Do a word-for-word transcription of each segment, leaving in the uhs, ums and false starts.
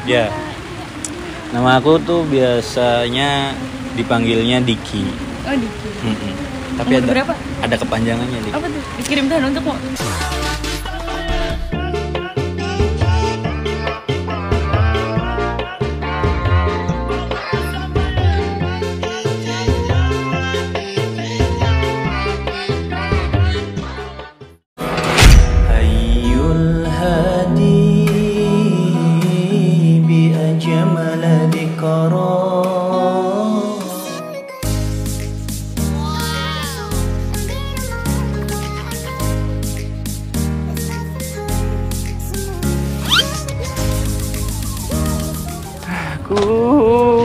Ya. Nama aku tuh biasanya dipanggilnya Diki. Oh, Diki. Mm-mm. Tapi Umur ada berapa? ada kepanjangannya Diki. Apa tuh? Dikirim Tuhan untukmu. Aku,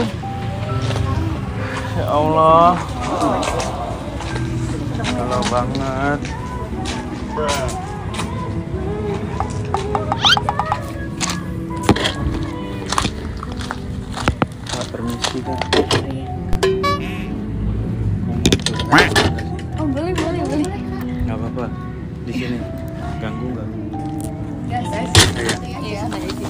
ya Allah, galau banget. Ah, permisi kan? Oh, boleh, boleh, boleh. Gak apa-apa, di sini ganggu nggak? Gas, gas. Iya.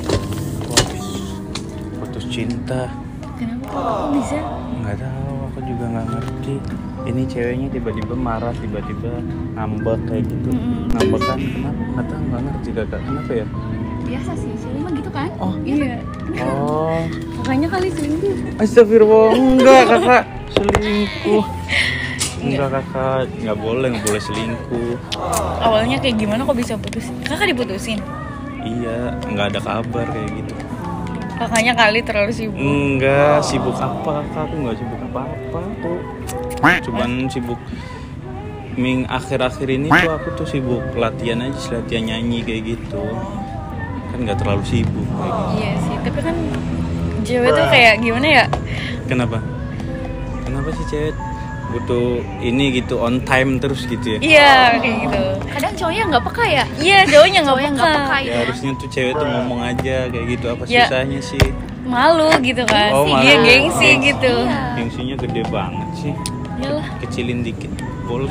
Putus cinta. Kenapa? Kok bisa? Nggak tahu, aku juga nggak ngerti. Ini ceweknya tiba-tiba marah, tiba-tiba ngambek kayak gitu. Mm-mm. Ngambek kan kenapa? Nggak tahu, nggak ngerti kakak. Kenapa ya? Biasa sih, cewek mah gitu kan? Oh. Iya. Oh, Makanya kali selingkuh. astagfirullah, enggak kakak selingkuh. Enggak kakak, nggak boleh, nggak boleh selingkuh. Awalnya kayak gimana kok bisa putus? Kakak diputusin? Iya, nggak ada kabar kayak gitu. Kakaknya kali terlalu sibuk. Enggak, sibuk apa kakak? Aku nggak sibuk apa-apa tuh. Cuman sibuk Ming akhir-akhir ini tuh aku tuh sibuk latihan aja, latihan nyanyi kayak gitu. Kan nggak terlalu sibuk kayak gitu. Iya sih, tapi kan cewek tuh kayak gimana ya? Kenapa? Kenapa sih cewek butuh ini gitu on time terus gitu ya? Iya, kayak gitu. Kadang cowoknya nggak peka ya. Iya, cowoknya nggak Cowoknya peka. nggak peka Ya harusnya tuh cewek tuh ngomong aja kayak gitu. Apa Ya. susahnya sih? Malu gitu kan. Oh, malu. Iya, gengsi Gengsi. gitu. Iya. Gengsinya gede banget sih. Iyalah. Kecilin dikit boleh.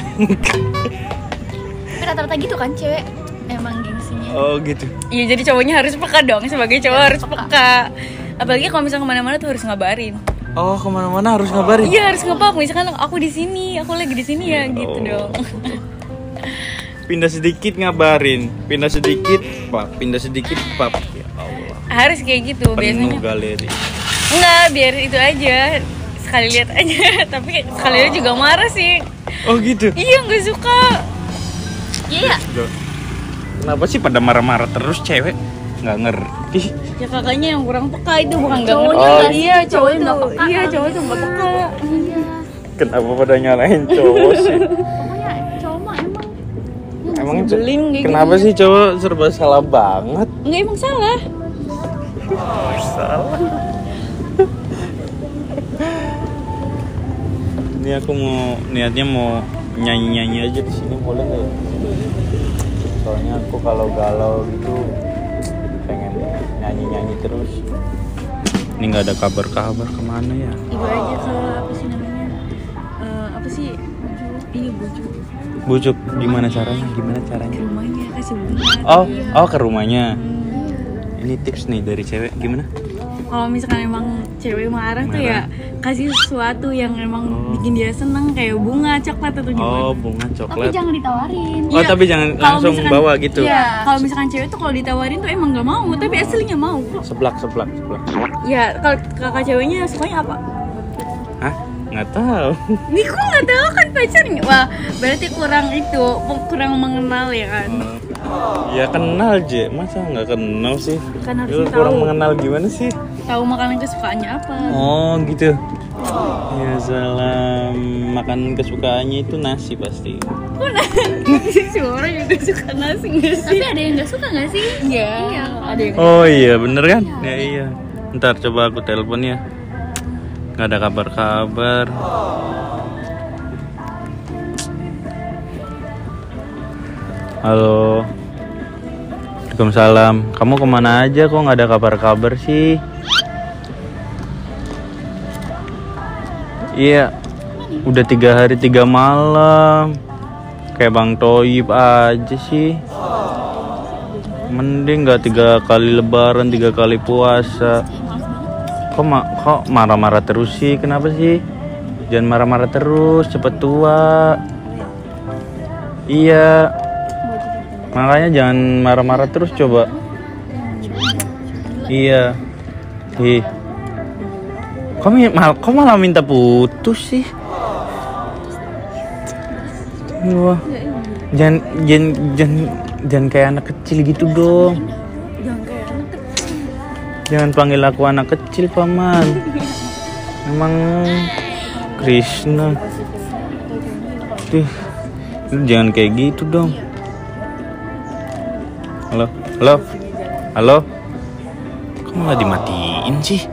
Tapi rata-rata gitu kan cewek emang gengsinya. Oh gitu. Iya, jadi cowoknya harus peka dong. Sebagai cowok harus peka. Apalagi kalau misalnya kemana-mana tuh harus ngabarin. Oh kemana-mana harus ngabarin? Iya, harus ngebak. Misalkan aku di sini, aku lagi di sini ya, gitu Oh. dong. Pindah sedikit ngabarin, pindah sedikit pap, pindah sedikit pap. Ya Allah. Harus kayak gitu Penuh biasanya. galeri. Enggak, biar itu aja. Sekali lihat aja. Tapi sekali lihat juga marah sih. Oh gitu. Iya, nggak suka. Iya. Loh, kenapa sih pada marah-marah terus cewek? Nggak ngerti. Ya kakaknya yang kurang peka itu, bukan nggak Cowoknya ngerti. nggak Iya, sih, cowok cowoknya tuh nggak peka. iya, cowok tuh nggak peka. Iya. Kenapa pada nyalahin cowok sih? Pokoknya cowok mah emang. Emang itu Nyebelin kayak kenapa gitu. sih cowok serba salah banget? Enggak, emang salah. Oh, salah. Ini aku mau niatnya mau nyanyi-nyanyi aja di sini, boleh nggak ya? Soalnya aku kalau galau gitu pengen nyanyi-nyanyi terus. Ini nggak ada kabar-kabar kemana ya? Ibu aja ke apa sih namanya? Eh, apa sih? Iya, bujuk. Bujuk gimana caranya? Gimana Ke caranya? rumahnya kasih bunga. Oh, oh ke rumahnya. Ini tips nih dari cewek gimana? Kalau misalkan emang cewek marah tuh Marah. ya kasih sesuatu yang emang Oh. bikin dia seneng, kayak bunga, coklat atau gimana. Oh, bunga Tapi coklat. jangan ditawarin. Oh, Iya, tapi jangan kalau langsung misalkan- bawa gitu. Iya, kalau misalkan cewek tuh kalau ditawarin tuh emang nggak mau, tapi aslinya mau kok. Seblak, seblak, seblak. Ya, kalau kakak ceweknya sukanya apa? Hah? Nggak tahu. Nih kok nggak tahu kan pacarnya? Wah, berarti kurang itu, kurang mengenal ya kan? Ya kenal Je, masa nggak kenal sih? Kan harus Lu tahu. kurang mengenal gimana sih? Tahu makanan kesukaannya apa? Oh gitu. Ya salam, makanan kesukaannya itu nasi pasti. Kok nasi? Semua orang juga suka nasi nggak sih? Tapi ada yang nggak suka nggak sih? Iya, Iya. ada yang Oh iya bener kan? Ya iya. Ntar coba aku telepon ya. Nggak ada kabar-kabar. Halo. Waalaikumsalam. Kamu kemana aja kok nggak ada kabar-kabar sih? Iya. Udah tiga hari tiga malam. Kayak Bang Toyib aja sih. Mending nggak tiga kali lebaran, tiga kali puasa. Kok ma kok marah-marah terus sih? Kenapa sih? Jangan marah-marah terus, cepet tua. Iya. Makanya jangan marah-marah terus coba. Iya. Ih. Kok, mal kok malah minta putus sih? Wah. Jangan jangan jangan jangan kayak anak kecil gitu dong. Jangan kayak anak kecil. Jangan panggil aku anak kecil, Paman. Emang Krishna. Tuh. Lu jangan kayak gitu dong. Halo, halo, halo. Kok malah dimatiin sih?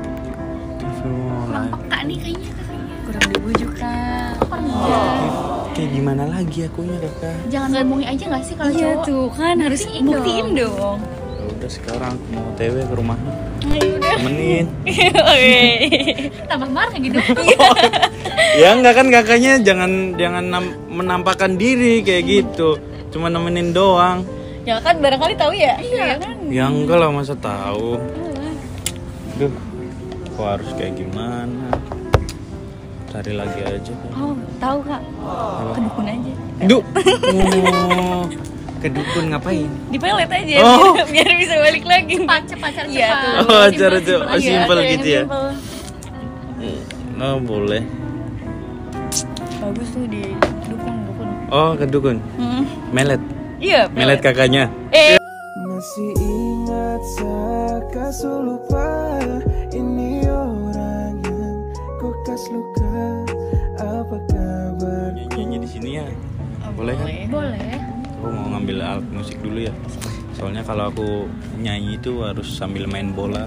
Peka nih kayaknya katanya. Kurang dibujuk Kak. Kayak gimana lagi akunya kakak? Jangan ngomongin aja nggak sih kalau Iya cowok? tuh kan harus Buktiin buktiin dong. Ya udah sekarang aku mau T W ke rumahnya. Ayo udah. Temenin. Oke. Tambah marah gitu. Ya enggak kan kakaknya jangan jangan nam- menampakkan diri kayak gitu. Cuma nemenin doang. Ya kan barangkali tahu ya. Iya kan. Ya enggak lah masa tahu. Duh. Kok harus kayak gimana? Cari lagi aja. Oh tahu Kak. Apa? Ke dukun aja. Duh. Oh. Ke dukun ngapain? Dipelet aja Oh. biar, biar bisa balik lagi. Pacar pacar Iya cepat. tuh. Oh, cara Simpel, tuh. simpel aja. Simpel Iya, gitu ya? simpel. Oh boleh. Bagus tuh di dukun dukun. Oh ke dukun. Hmm. Melet. Iya. Melet kakaknya. Eh. Masih ingat Saka lupa ini orang yang kokas luka. Apa kabar? Nyanyi di sini ya. Boleh kan? Boleh. Aku mau ngambil alat musik dulu ya. Soalnya kalau aku nyanyi itu harus sambil main bola.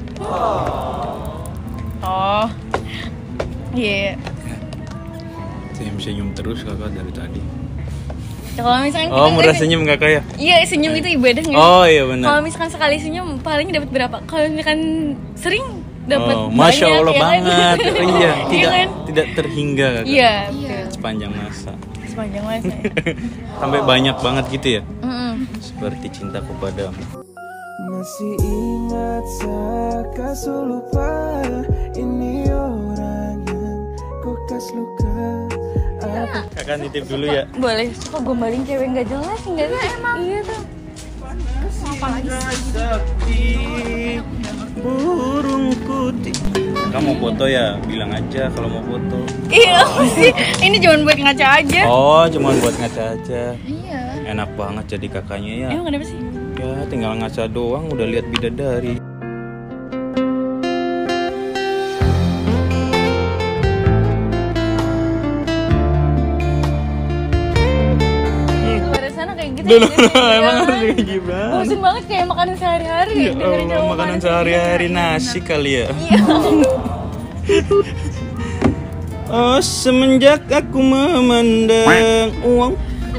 Oh. Iya. Senyum-senyum terus kakak dari tadi. Ya, kalau misalkan Oh kita murah nggak- senyum kakak ya? Iya senyum itu ibadah nggak? Oh iya Kalau benar. misalkan sekali senyum paling dapat berapa? Kalau misalkan sering dapat Oh, Masya banyak, Allah ya kan? banget. Oh, iya, Iya tidak kan? tidak terhingga kakak. Iya. Iya. betul. Sepanjang masa. Sepanjang masa. Ya. Sampai banyak banget gitu ya. Mm-mm. Seperti cintaku padamu. Masih ingat Saka lupa ini orang yang kokas luka. Apa Kakak nitip dulu ya. Boleh. Kok gombalin cewek nggak jelas nggak sih? Emang. Iya tuh. Sakti burung putih. Kamu mau foto ya? Bilang aja kalau mau foto. Iya apa sih? Ini cuma buat ngaca aja. Oh, cuma buat ngaca aja. Iya. Enak banget jadi kakaknya ya. Emang kenapa sih? Ya, tinggal ngaca doang udah lihat bidadari. Luar sana kayak gitu. Dulu ya, emang iya. harus kayak gimana? Bosen banget kayak makanan sehari-hari. Ya dengerin Allah, cowok makanan manis. sehari-hari nasi kali ya. Iya. Oh, semenjak aku memandang uang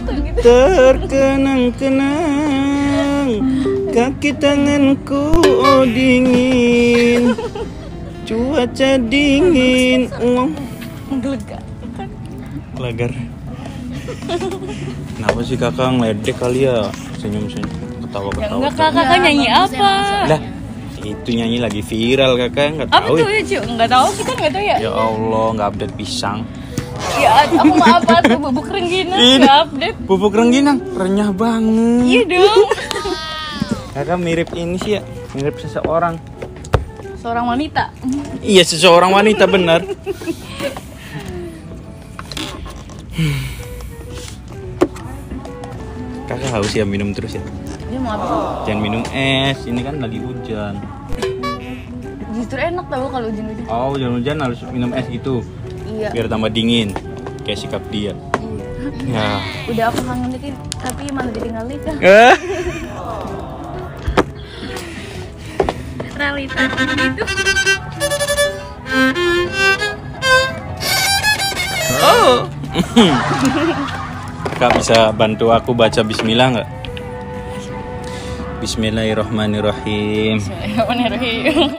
terkenang-kenang, kaki tanganku oh dingin, cuaca dingin, uang Menggelegar. lagar. Kenapa sih kakak ngeledek kali ya? Senyum-senyum, Ya ketawa-ketawa. enggak kak, kakak Ya, nyanyi bagus apa? emang Lah, itu nyanyi lagi viral kakak nggak Apa tahu. tuh ya Cu? Enggak tahu, kita enggak tahu ya. Ya Allah, nggak update pisang. Ya aku mau apa tuh bubuk rengginang Ini. enggak update. Bubuk rengginang, renyah banget. Iya dong. Kakak mirip ini sih ya, mirip seseorang. Seorang wanita. Iya, seseorang wanita benar. Kakak haus ya minum terus ya. Dia mau apa sih? Jangan minum es, ini kan lagi hujan. Justru enak tau kalau hujan-hujan. Oh, hujan-hujan harus minum es gitu, Iya. biar tambah dingin. Kayak sikap dia. Iya. Ya. Udah aku kangen dikit, tapi malah ditinggal nikah. Eh. Realita gitu. Oh. Kakak bisa bantu aku baca bismillah nggak? Bismillahirrahmanirrahim. Bismillahirrahmanirrahim.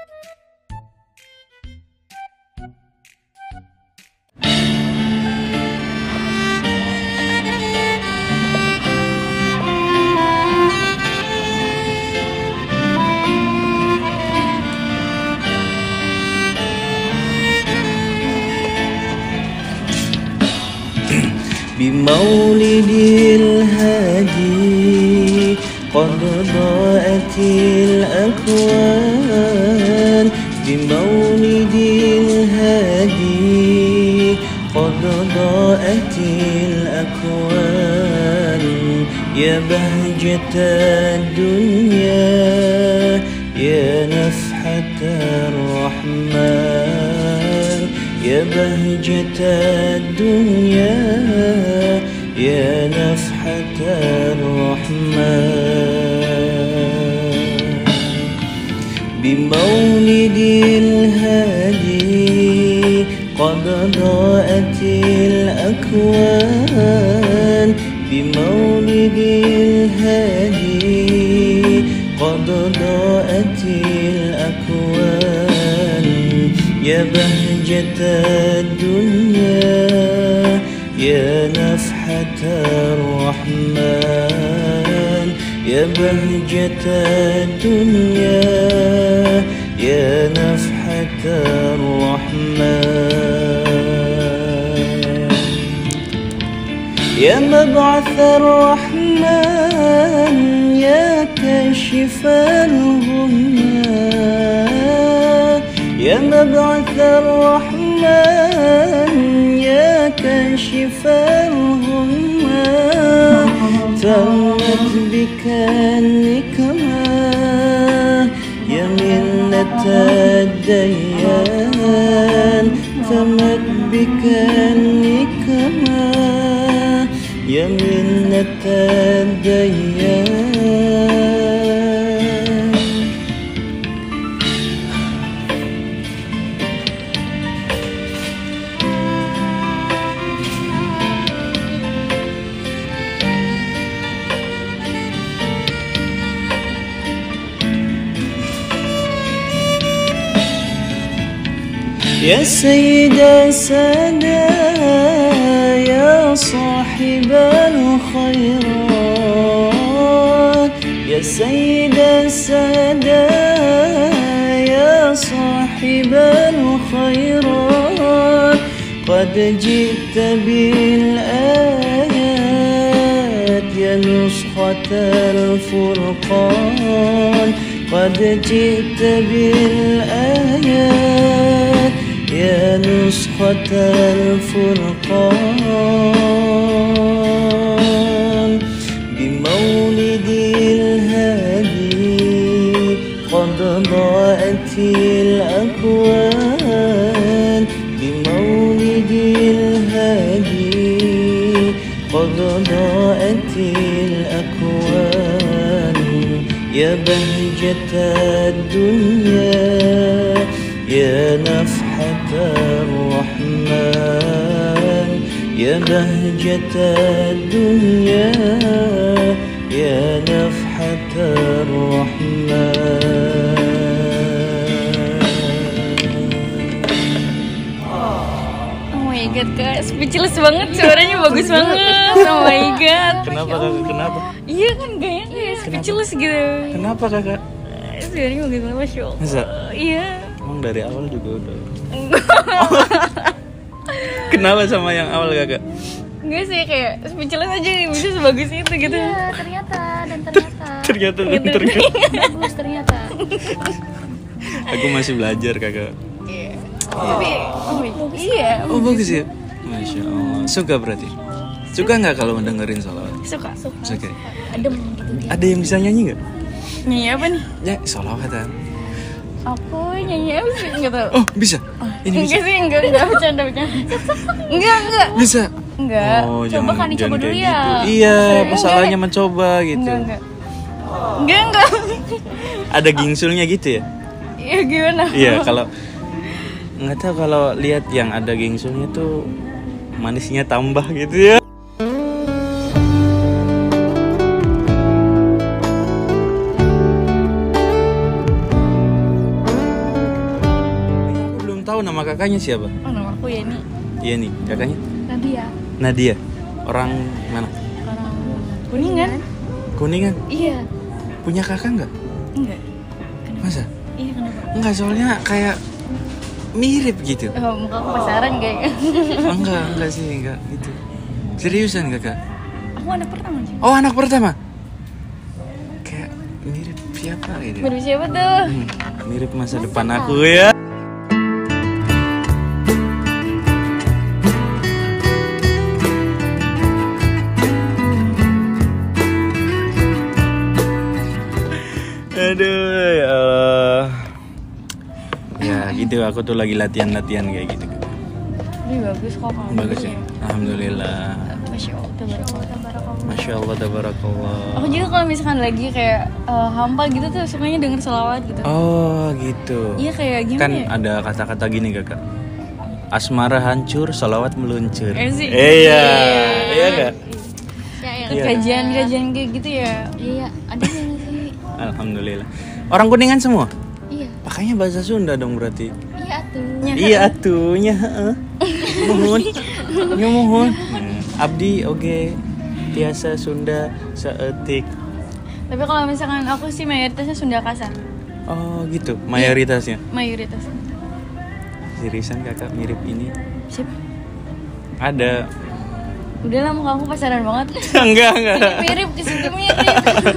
بمولد الهادي قد ضاءت الأكوان بمولد الهادي قد ضاءت الأكوان يا بهجة الدنيا يا نفحة الرحمن يا بهجة الدنيا يا نفحة الرحمن بمولد الهادي قد ضاءت الأكوان بمولد الهادي قد ضاءت الأكوان يا بهجة الدنيا يا نفحة الرحمن يا بهجة الدنيا يا نفحة الرحمن يا مبعث الرحمن يا كاشف الغمة يا مبعث الرحمن يا كاشف الغمة تمت بك النكمة يا منة الديان تمت بك النكمة يا منة الديان يا سيد السادة يا صاحب الخيرات يا سيد السادة يا صاحب الخيرات قد جئت بالآيات يا نسخة الفرقان قد جئت بالآيات يا نسخة الفرقان بمولد الهادي قد ضاءت الأكوان بمولد الهادي قد ضاءت الأكوان يا بهجة الدنيا يا نفحة الرحمن يا بهجة الدنيا يا نفحة الرحمن Oh my god kak, speechless banget, suaranya bagus banget. Oh my god. Kenapa kakak? Kenapa? Iya kan gayanya kayak speechless gitu. Kenapa kakak? Suaranya bagus banget, Masya Allah. Masa? Iya. Emang dari awal juga udah. Kenapa sama yang awal kakak? Enggak sih, kayak speechless aja bisa sebagus itu gitu. Iya, ternyata dan ternyata. Ternyata dan Gitu. ternyata. Bagus ternyata. Aku masih belajar kakak. Iya. Tapi oh my God. Iya. Oh bagus ya. Masya Allah. Suka berarti. Suka nggak kalau mendengerin salawat? Suka. Suka. Adem gitu dia. Ada yang bisa nyanyi nggak? Nyanyi apa nih? Ya salawatan. Aku nyanyi apa sih? Enggak tahu. Oh bisa. Ini bisa. Enggak sih, enggak, enggak bercanda, bercanda. Enggak, enggak. Bisa. Enggak. Oh, Coba jangan, kan dicoba jangan dulu kayak ya. gitu. Iya, Enggak. masalahnya mencoba gitu. Enggak, enggak. Enggak, enggak. Ada gingsulnya gitu ya? Iya, gimana? Iya, kalau nggak tahu kalau lihat yang ada gingsulnya tuh manisnya tambah gitu ya. Aku belum tahu nama kakaknya siapa. Oh, nama aku Yani. Iya nih, kakaknya Nadia. Nadia. Orang mana? Orang Kuningan? Kuningan. Iya. Punya kakak nggak? Enggak. Masa? Iya kenapa? Enggak, soalnya kayak mirip gitu. Oh, muka aku pasaran kayaknya. Enggak, enggak sih, enggak gitu. Seriusan kakak? Aku anak pertama sih. Oh anak pertama? Kayak mirip siapa ini? Mirip siapa tuh? Hmm, mirip masa depan aku ya. Aduh ya Allah. Ya gitu aku tuh lagi latihan-latihan kayak gitu. Ini bagus kok kamu. Bagus ya. Alhamdulillah. Masya Allah, tabarakallah. Masya Allah tabarakallah. Aku juga kalau misalkan lagi kayak eh, hampa gitu tuh sukanya denger selawat gitu. Oh gitu. Iya kayak gimana Kan ya? ada kata-kata gini kakak. Asmara hancur, salawat meluncur. Eh, sih. Iya, iya gak? Ya, ya. Iya. Kajian-kajian kayak gitu ya. Iya, ada yang sih. Alhamdulillah. Orang Kuningan semua? Iya. Pakainya bahasa Sunda dong berarti. Iya tuh. Iya atuhnya, heeh. Mohon. Ya mohon. Abdi oge tiasa Sunda saeutik. Tapi kalau misalkan aku sih mayoritasnya Sunda kasar. Oh gitu, mayoritasnya. Mayoritas. Seriusan kakak mirip ini? Siapa? Ada. Udah lah muka aku pasaran banget. Enggak, enggak. Mirip ke situ mirip.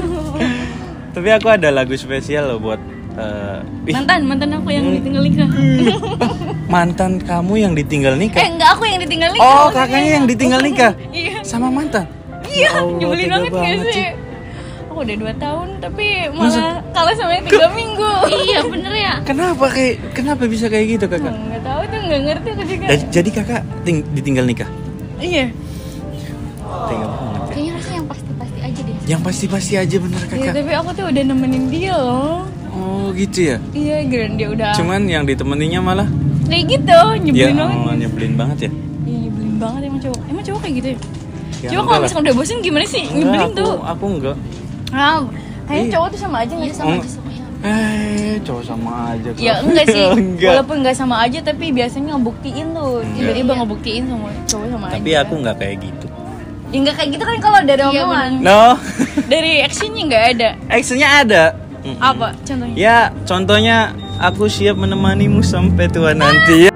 Tapi aku ada lagu spesial loh buat uh, ih, Mantan, mantan aku yang ditinggal nikah. mantan kamu yang ditinggal Eh nikah. enggak, aku yang ditinggal nikah. Oh, maksudnya. kakaknya yang ditinggal nikah. Iya. Sama mantan. Iya, Ya Allah, nyebelin tega banget gak banget sih? Aku udah dua tahun tapi malah kalah sama yang tiga minggu. Iya, bener ya. Kenapa kayak kenapa bisa kayak gitu kakak? Enggak tahu tuh, enggak ngerti aku juga. Jadi, jadi kakak ting- ditinggal nikah? Iya. Tega banget ya. Kayaknya harusnya yang pasti-pasti aja deh. Yang pasti-pasti aja bener Iya, kakak. tapi aku tuh udah nemenin dia loh. Oh gitu ya. Iya, gara dia udah Cuman yang ditemeninya malah kayak gitu, ya nyebelin banget. Allah, nyebelin banget ya. Iya, nyebelin banget emang cowok. Emang cowok kayak gitu ya? Ya, Coba enggak kalau lah. misalkan udah bosen gimana sih? Enggak, Nyebelin aku, tuh. Aku enggak. Ah, kayaknya Iya. cowok tuh sama aja nggak Iya, sih? sama Oh. aja semuanya. Eh, cowok sama aja kok. Ya enggak sih, Enggak. walaupun enggak sama aja tapi biasanya ngebuktiin tuh. Enggak. Tiba-tiba ngebuktiin sama cowok sama Tapi aja. aku enggak kayak gitu. Ya enggak kayak gitu kan kalau dari Iya, omongan. No. Dari actionnya enggak ada. Actionnya ada. Mm-mm. Apa contohnya? Ya, contohnya aku siap menemanimu sampai tua nanti ya.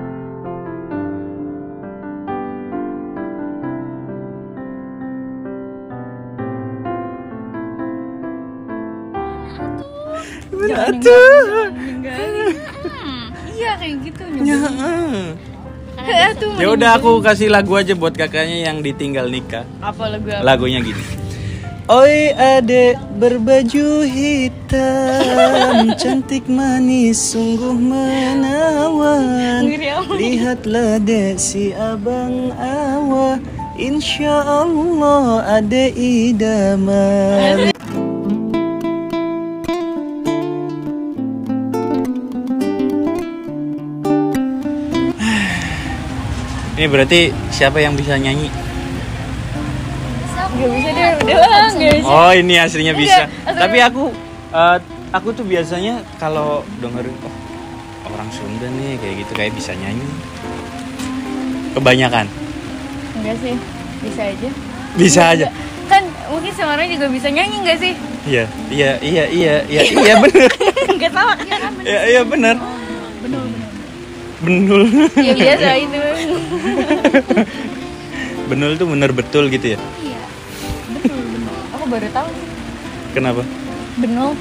Jangan Betul. ninggalin. Hmm, Iya kayak gitu Ya, nyebelin. eh. Aduh, Ya udah aku kasih lagu aja buat kakaknya yang ditinggal nikah. apa lagu apa? Lagunya gini. Oi adek berbaju hitam, cantik manis sungguh menawan. Ngiri amat. Lihatlah dek si abang awah, insya Allah ada idaman. Ini berarti siapa yang bisa nyanyi? Gak bisa deh, udah lah, gak bisa. Oh ini aslinya Enggak, bisa. aslinya- Tapi aku eh, aku tuh biasanya kalau dengerin oh, orang Sunda nih kayak gitu kayak bisa nyanyi. Kebanyakan. Enggak sih, bisa aja. Bisa aja. Kan mungkin semua orang juga bisa nyanyi enggak sih? Iya, iya, iya, iya, iya, iya bener. Enggak salah ya kan? Iya, iya bener. Benar benar. Benul. Ya biasa itu. Benul tuh bener betul gitu ya. Iya. Betul benar. Aku baru tahu sih. Kenapa? Benul.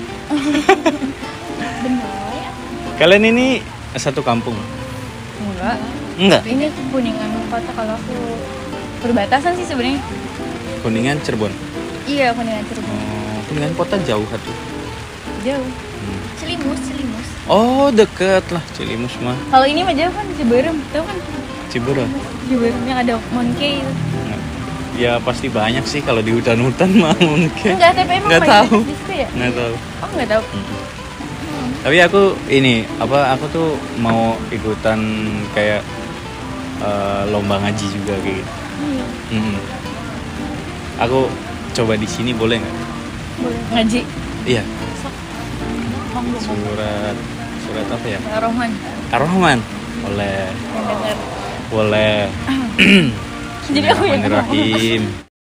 Benul ya. Kalian ini satu kampung? Enggak. Enggak. Ini Kuningan kota kalau aku perbatasan sih sebenarnya. Kuningan Cirebon. Iya, Kuningan Cirebon. Oh, Kuningan kota jauh tuh. Jauh. Celimus, celimus. Oh deket lah Cilimus mah. Kalau ini mah jauh kan Ciberem, tahu kan? Ciberem. Ciberem yang ada Monkey itu. Ya pasti banyak sih kalau di hutan-hutan mah mungkin. Enggak, tapi emang Nggak mayoritas tahu. di situ ya? Nggak tahu. Oh, enggak tahu. Tapi aku ini apa aku tuh mau ikutan kayak eh, lomba ngaji juga kayak gitu. Iya. Mm-mm. Aku coba di sini boleh nggak? Boleh. Ngaji. Iya. Monggo. Surat surat apa ya? Rohman Ar-Rahman. Boleh. yang dengar. Boleh. Jadi aku yang ngomong. Bismillahirrahmanirrahim.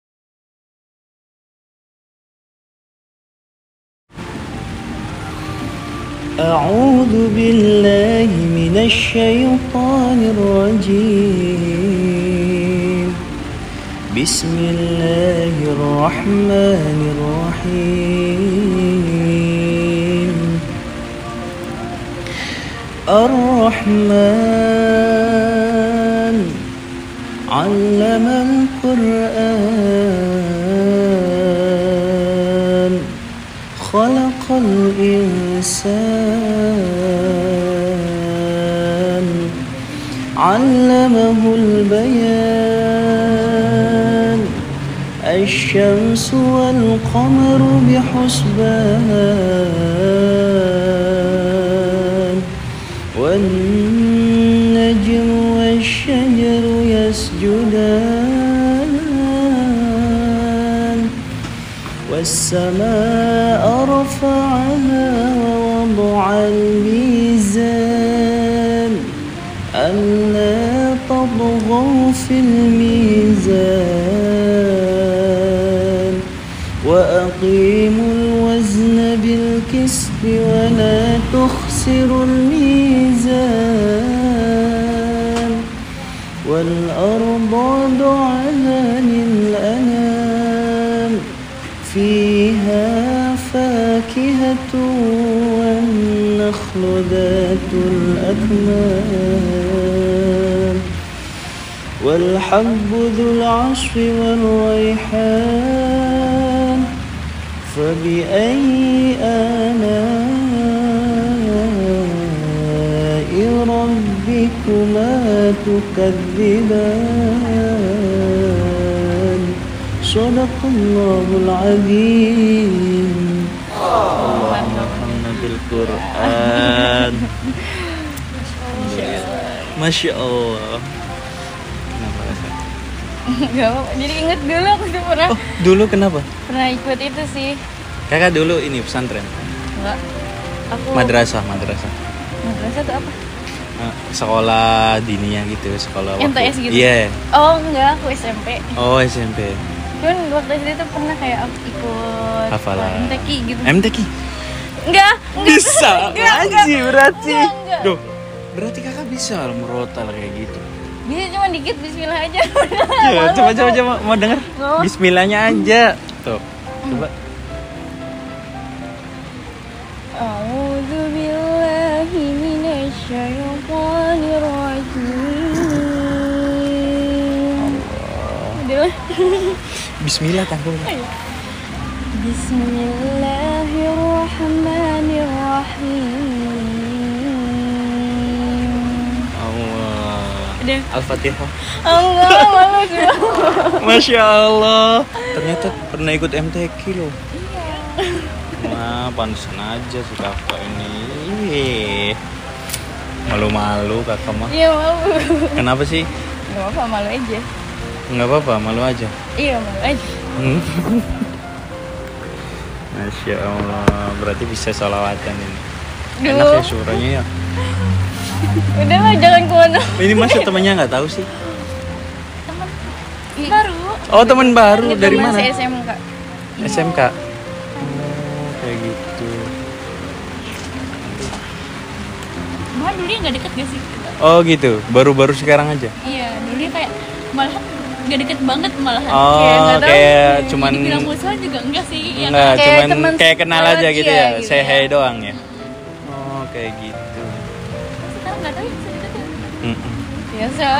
أعوذ بالله من الشيطان الرجيم Bismillahirrahmanirrahim. Ar-Rahman 'allamal Qur'an khalaqal insan 'allamahul bayan asy-syamsu wal qamaru bihusban wan najmu wasy-syajaru yasjudan was-samaa'a rafa'aha wa wada'al mizan alla tadghaw fil mizan wa aqimul wazna bil qisti wa la tukhsirul mizan wal arda da'aha lil anam fiha fakihatun wan nakhlu dhatul akmam wal habbu dhul 'ashri wal rayhan fabi ayyi ala'i rabbikuma tukadziban. Shadaqallahul azim. Allahumma bil Qur'an. Masya Allah. Kenapa rasa? Gak apa, jadi inget dulu aku tuh pernah Oh, dulu kenapa? pernah ikut itu sih. Kakak dulu ini pesantren. Enggak. Aku Madrasah, madrasah. madrasah tuh apa? Eh, Sekolah diniyah gitu, sekolah M T S waktu- gitu? Iya. Oh enggak, aku S M P. Oh, S M P. Cuman waktu S D tuh pernah kayak aku ikut Hafalan. M T Q gitu. M T Q. Enggak, enggak. Bisa Enggak, ngaji berarti. Enggak, enggak. Duh, berarti kakak bisa merotal kayak gitu. Bisa cuma dikit, bismillah aja. Ya, coba coba coba mau denger? Mau. Bismillahnya aja. Tuh. Coba. A'udzu billahi minasy syaithanir rajim. Udah. Bismillah tanggung. Bismillahirrahmanirrahim. Allah. Udah. Al-Fatihah. Allah, malu sih. Masya Allah. Ternyata pernah ikut M T Q loh. Wah, pantesan aja si kakak ini. Ih, malu-malu kakak mah. Iya, malu. Kenapa sih? Enggak apa-apa, malu aja. Nggak apa-apa, malu aja. Iya, malu aja. Hmm. Masya Allah, berarti bisa sholawatan ini. Enak ya Duh. suaranya ya. Udah lah, jangan kemana. Ini masa temannya nggak tahu sih? Baru. Oh, teman baru Ini dari teman mana? se-S M K. S M K. Oh, kayak gitu. Malah dulu dia nggak deket gak sih? Oh gitu, baru-baru sekarang aja. Iya, dulu dia kayak malahan nggak deket banget malahan. Oh, Kayak nggak tahu kayak sih. cuman Dibilang musuhan juga enggak sih? Ya enggak, Kayak cuman teman kayak kenal lewat aja gitu dia ya, gitu say ya. hi doang ya. Oh, kayak gitu. sekarang nggak tahu ya bisa deketin. Mm-mm. Biasa.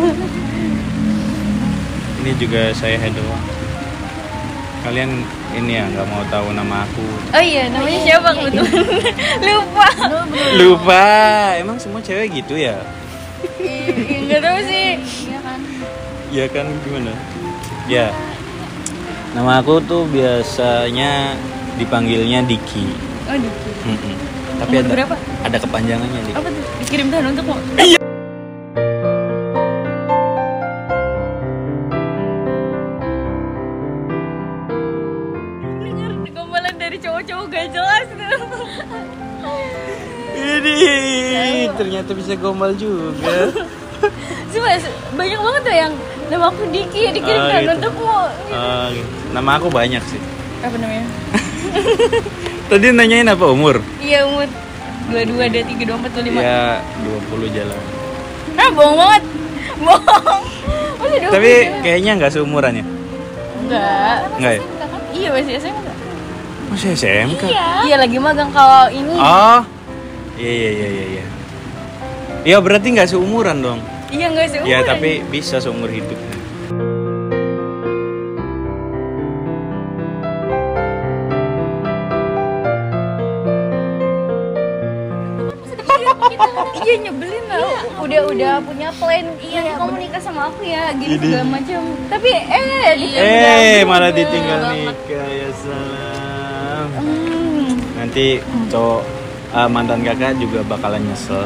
Ini juga saya hi doang. Kalian ini ya nggak mau tahu nama aku. Oh iya, namanya siapa kebetulan? Lupa. Lupa, emang semua cewek gitu ya? Ih, nggak tahu sih. Iya kan? Ya kan gimana? Ya. Nama aku tuh biasanya dipanggilnya Diki. Oh, Diki. Mm-mm. Tapi Umur ada berapa? ada kepanjangannya Diki. Apa tuh? Dikirim Tuhan untukmu. Dengar gombalan dari cowok-cowok gak jelas tuh. Ini ternyata bisa gombal juga. Cuma banyak banget tuh yang nama aku Diki, dikirim Oh, Tuhan gitu. untukmu. Ah, gitu. Nama aku banyak sih. Apa namanya? Tadi nanyain apa umur? Iya, umur dua puluh dua, dua puluh tiga, dua puluh empat, dua puluh lima. Ya dua puluh jalan. Ah, bohong banget. Bohong. Masa dua puluh Tapi jalan? kayaknya nggak seumuran ya. Enggak. Enggak ya? Iya masih S M K. Masih S M K? Iya. Iya lagi magang kalau ini. Oh. Iya iya iya iya iya. Ya berarti nggak seumuran dong. Iya nggak sih. Ya tapi bisa seumur hidup. Iya nyebelin tau. Udah udah punya plan. Iya kamu nikah sama aku ya gini segala macam. Tapi eh Eh malah ditinggal nikah ya salam. Hmm. Nanti cowok uh, mantan kakak juga bakalan nyesel.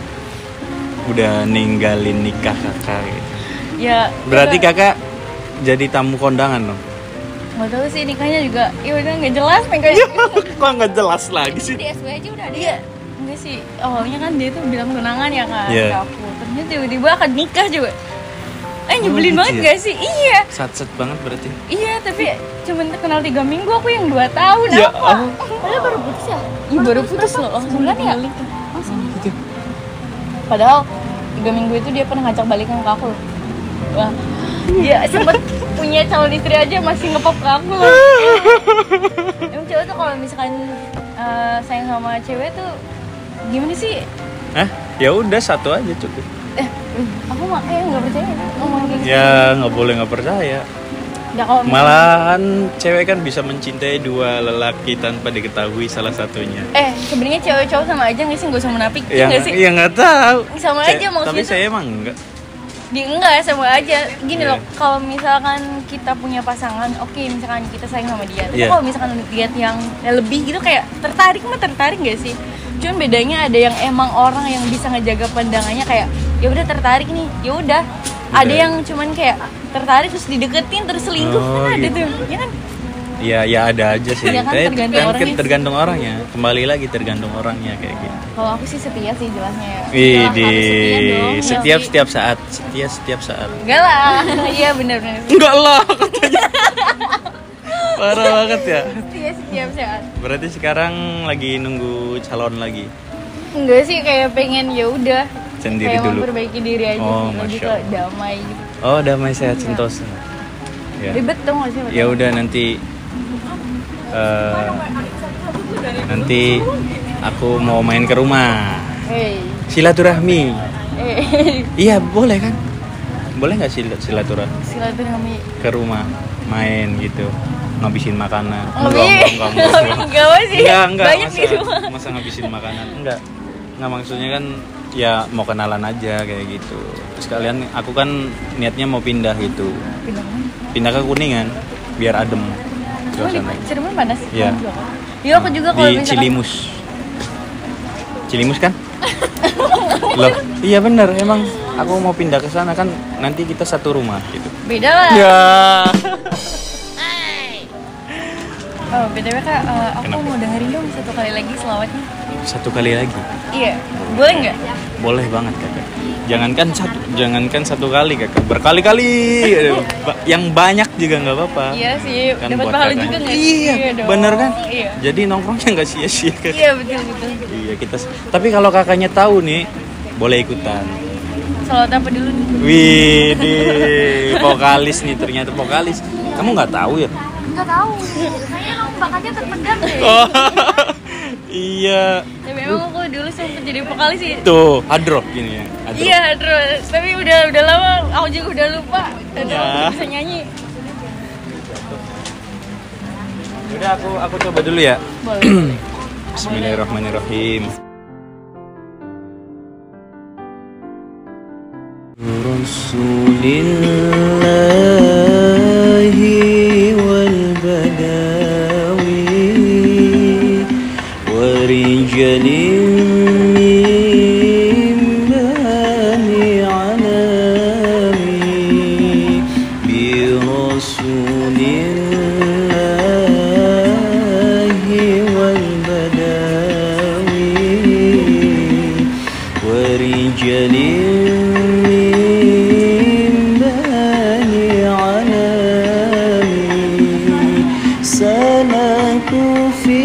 Udah ninggalin nikah kakak gitu. Ya. Berarti kakak jadi tamu kondangan dong? Gak tahu sih nikahnya juga. Ya udah nggak jelas nikahnya. Kok nggak jelas lagi sih? Di S W aja udah ada. Iya. Enggak sih. Awalnya kan dia tuh bilang tunangan ya kan Iya. ke aku. Ternyata tiba-tiba akan nikah juga. Eh nyebelin gitu banget ya? gak sih? Iya. Sat-sat banget berarti. Iya tapi cuma kenal tiga minggu aku yang dua tahun Ya apa? Allah. Padahal baru putus ya. Iya baru putus loh langsung Bulan ya? balik. Langsung. Gitu. Padahal tiga minggu itu dia pernah ngajak balikan ke aku loh. Wah, dia sempet punya calon istri aja masih ngepop ke aku loh. Emang cewek tuh kalau misalkan uh, sayang sama cewek tuh gimana sih? Hah? Ya udah satu aja cukup. Eh, aku mah eh nggak percaya ngomong kayak gitu. Ya nggak boleh nggak percaya. Ya, kalau misalkan- Malahan cewek kan bisa mencintai dua lelaki tanpa diketahui salah satunya. eh sebenarnya cewek cowok sama aja nggak sih nggak usah menapik Ya nggak sih? ya nggak tahu. Sama Saya- aja maksudnya Tapi tuh- saya emang enggak. Di enggak sama aja gini Iya. loh kalau misalkan kita punya pasangan oke misalkan kita sayang sama dia tapi Iya. kalau misalkan lihat yang ya lebih gitu kayak tertarik mah tertarik gak sih cuman bedanya ada yang emang orang yang bisa ngejaga pandangannya kayak ya udah tertarik nih ya udah ada Udah. yang cuman kayak tertarik terus dideketin terus selingkuh Oh, kan ada gitu. tuh ya kan Ya ya ada aja sih. Ya kan, Saya- tergantung kan orangnya. tergantung orangnya. Kembali lagi tergantung orangnya kayak gitu. kalau aku sih setia sih jelasnya ya Wih, Jelas harus setia dong, ya. setiap setiap saat, setia setiap saat. enggak lah iya benar-benar Enggak lah katanya. Parah banget ya. setia setiap saat Berarti sekarang lagi nunggu calon lagi. enggak sih kayak pengen ya udah Sendiri kayak dulu. memperbaiki diri aja Oh, sih lebih Masya ke Allah. damai gitu Oh, damai sehat sentosa. Ya. ribet dong gak sih Ya udah nanti eh, nanti aku mau main ke rumah. hey Silaturahmi. eh Iya, boleh kan? Boleh nggak sil- silaturahmi silaturahmi ke rumah main gitu, ngabisin makanan? lebih enggak, enggak, enggak, enggak. enggak apa sih Enggak, enggak, banyak masa, di rumah masa ngabisin makanan? Enggak. Enggak, maksudnya kan ya mau kenalan aja kayak gitu. Terus kalian, aku kan niatnya mau pindah gitu. pindah mana? Pindah ke Kuningan biar adem Oh, di suasananya. Cirebon panas Iya. iya aku juga kalau Di misalkan Cilimus. Cilimus kan? Loh, iya bener, emang aku mau pindah ke sana kan nanti kita satu rumah gitu. beda lah Ya. oh btw kak eh, aku Kenapa? mau dengerin dong satu kali lagi selawatnya Satu kali lagi. iya boleh nggak Boleh banget kakak. Jangankan satu, jangankan satu kali kakak, berkali-kali. Aduh, ba- yang banyak juga nggak apa-apa. iya sih Kan dapat buat pahala kakaknya. juga nggak sih Iya, dong. bener kan? iya Jadi nongkrongnya nggak sia-sia kakak. iya betul betul Iya kita. Tapi kalau kakaknya tahu nih, boleh ikutan. selawat apa dulu nih Wih, di vokalis nih ternyata vokalis. Kamu nggak tahu ya? Nggak tahu. Kayaknya emang bakatnya terpendam deh. Oh, iya. tapi emang aku dulu sempet jadi vokalis sih Tuh, hadrop gini ya. Hadrop. iya terus tapi udah udah lama aku juga udah lupa dan Ya. aku bisa nyanyi Udah aku aku coba dulu ya. boleh Bismillahirrahmanirrahim. Rasulillahi wal badawi wa rijalin min bani alami bi rasulillahi wal badawi wa rijalin سلكوا في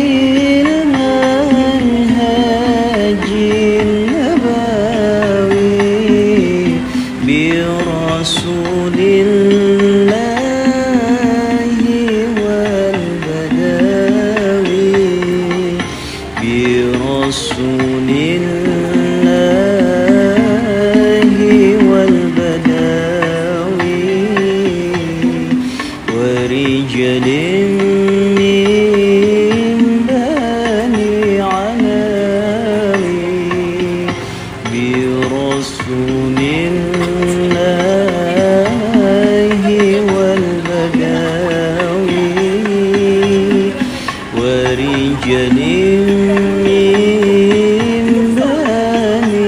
المنهج النبوي برسول الله برسول الله والبداوي ورجال من بني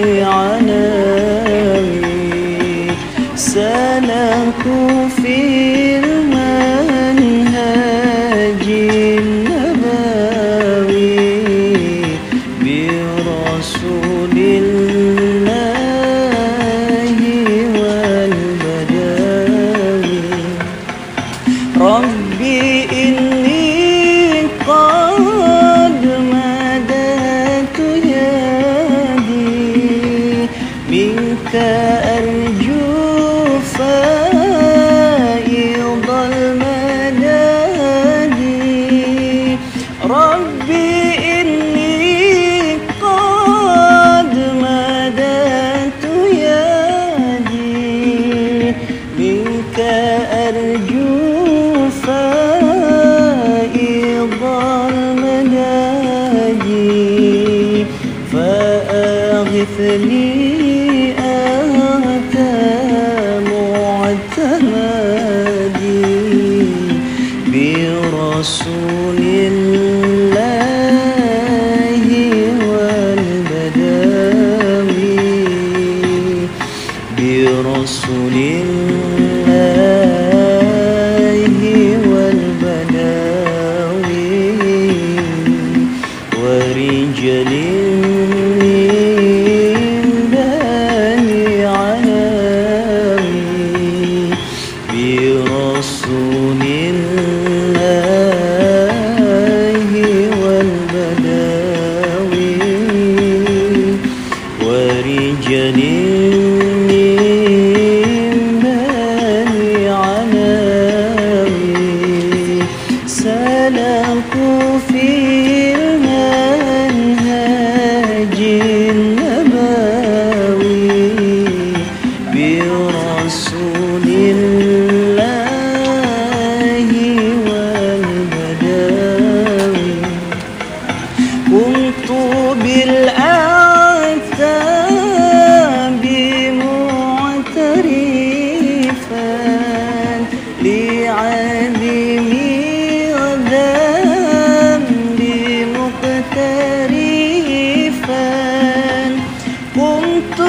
عناوي سلكوا في المنهج النبوي برسول الله والبداوي ربي إني قد مددت يدي منك أرجو فائض المدد ربي إني قد مددت يدي منك أرجو فائض المدد فأغثني أنت معتمدي برسول الله والبداوي برسول الله والبداوي ورجال من بني عناوي برسول الله والبداوي ورجال من بني عناوي سلكوا في المنهج النبوي برسول الله والبداوي كنت بالأعتاب معترفا لعدمي وذنبي مقترفا قمت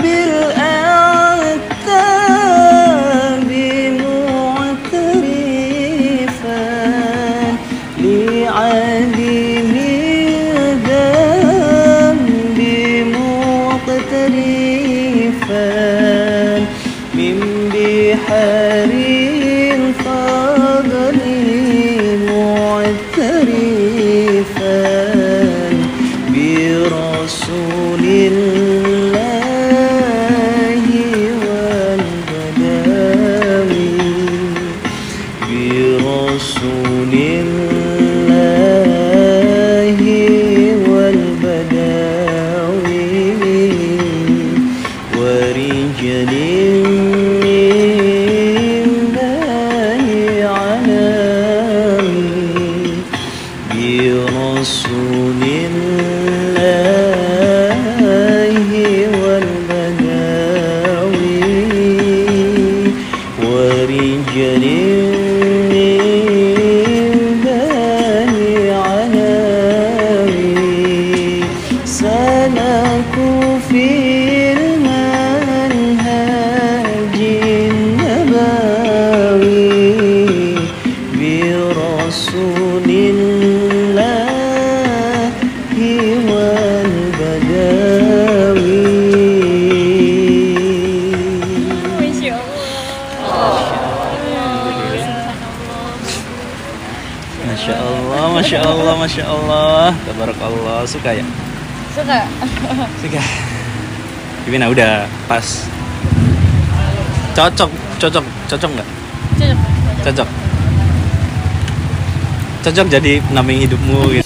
بالأعتاب معترفا لعدمي وذنبي مقترفا من بحار الفضل معترفا برسول الله والبداوي برسول الله والبداوي ورجال من بني عناوي برسول الله والبداوي ورجال من بني عناوي سلكوا في المنهج النبوي برسول الله والبداوي Masya Masya Allah, Masya Allah, Masya Allah, tabarakallah. Suka ya? Suka. Suka. Gimana? Udah pas. Cocok, cocok, cocok nggak? Cocok. Cocok. Cocok jadi pendamping hidupmu gitu.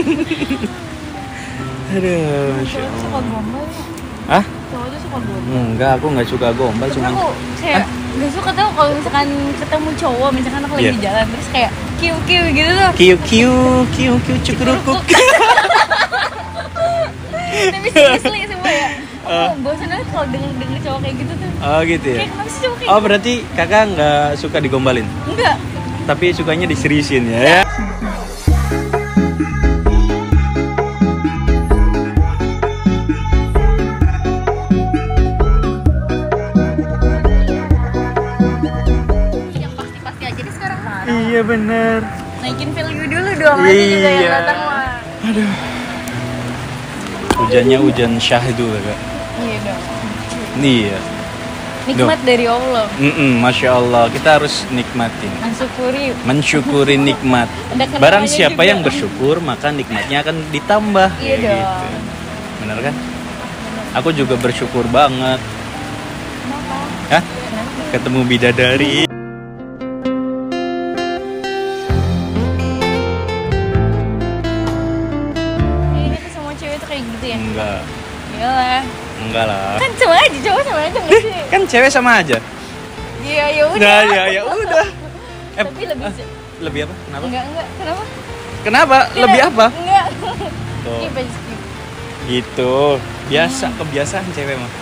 Aduh, Masya Cowok tuh suka Allah. gombal ya? Hah? Cowok tuh suka gombal. Hmm, Enggak, aku nggak suka gombal, Tapi cuma aku kayak gak suka tau kalau misalkan ketemu cowok, misalkan aku lagi Iya. di jalan terus kayak kiu kiu gitu tuh. kiu kiu kiu kiu cukurukuk. Tapi seriously semua ya. Aku bosan banget kalau denger denger cowok kayak gitu tuh. Oh gitu ya. Kayak kenapa sih cowok kayak Oh gitu? berarti kakak nggak suka digombalin, Enggak. tapi sukanya diseriusin ya. Yang pasti-pasti aja deh sekarang. Iya bener. Naikin value dulu dong, nanti juga yang Iya. datang mah. Hujannya hujan syahdu kakak. Iya dong. Iya. Nikmat dari Allah. Mm-mm, Masya Allah, kita harus nikmatin, Mensyukuri. mensyukuri nikmat. Ada kenangannya Barang siapa juga. yang bersyukur, maka nikmatnya akan ditambah. Iya Kayak dong. Bener kan? Aku juga bersyukur banget. Kenapa? Hah? Kenapa? Ketemu bidadari. Ini tuh semua cewek tuh kayak gitu ya? Enggak, Iyalah. enggak lah. Kan sama aja, cowok sama aja nggak sih? Kan cewek sama aja. Iya, ya udah. Nah, ya ya udah. Eh, Tapi lebih ah, lebih apa? Kenapa? enggak enggak. Kenapa? Kenapa? Lebih apa? Enggak. Tuh. Skip aja skip. Gitu. Biasa, kebiasaan cewek mah.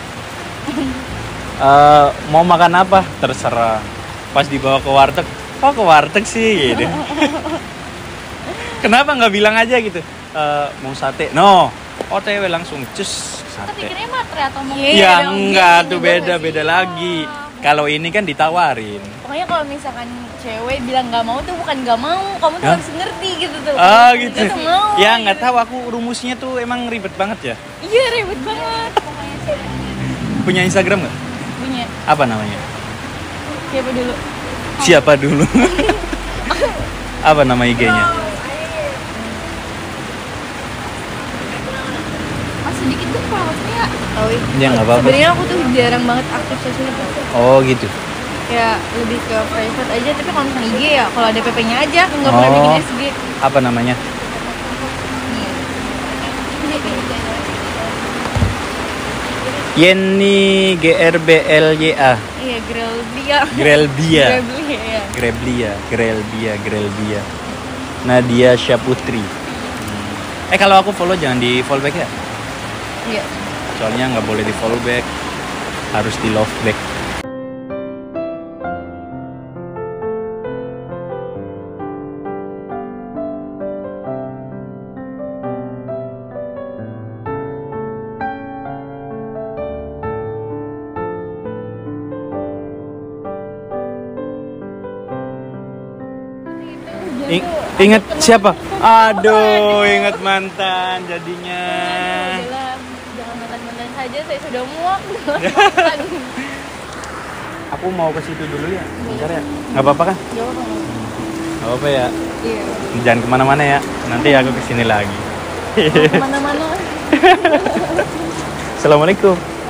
Eh, mau makan apa? Terserah. Pas dibawa ke warteg, kok ke warteg sih gitu. Kenapa nggak bilang aja gitu? Eh, mau sate? No. O T W langsung cus Tapi sate. kira matre atau mau Ya enggak tuh beda-beda lagi. Kalau ini kan ditawarin. Pokoknya kalau misalkan cewek bilang nggak mau tuh bukan nggak mau, kamu tuh Hah? harus ngerti gitu tuh. Ah Kita gitu. tuh mau. Ya nggak gitu. tahu aku rumusnya tuh emang ribet banget ya. Iya ribet banget. Pokoknya sih. Punya Instagram nggak? Punya Apa namanya? siapa dulu? Siapa dulu? Apa nama I G-nya? Mas sedikit tuh followersnya. Oh iya. Ya nggak apa-apa. Sebenarnya aku tuh jarang banget aktif sosial media. Oh gitu. Ya lebih ke private aja, tapi kalau misalnya I G ya kalau ada P P-nya aja, nggak Oh. pernah bikin S G. Apa namanya? Yenny G R B L Y A. Iya, Grelbia. Grelbia. Grelbia, ya. Greblia, Grelbia, Grelbia. Nadia Syaputri. Hmm. Eh kalau aku follow jangan di follow back ya. Iya. Soalnya nggak boleh di follow back, harus di love back. I- ingat siapa? Aduh, ingat mantan jadinya. Udahlah, jangan mantan-mantan saja, saya sudah muak. Aku mau ke situ dulu ya, bentar ya. Nggak apa-apa kan? Jawab apa? Nggak apa-apa ya. Iya. Jangan kemana-mana ya. Nanti aku kesini lagi. Kemana-mana. Assalamualaikum.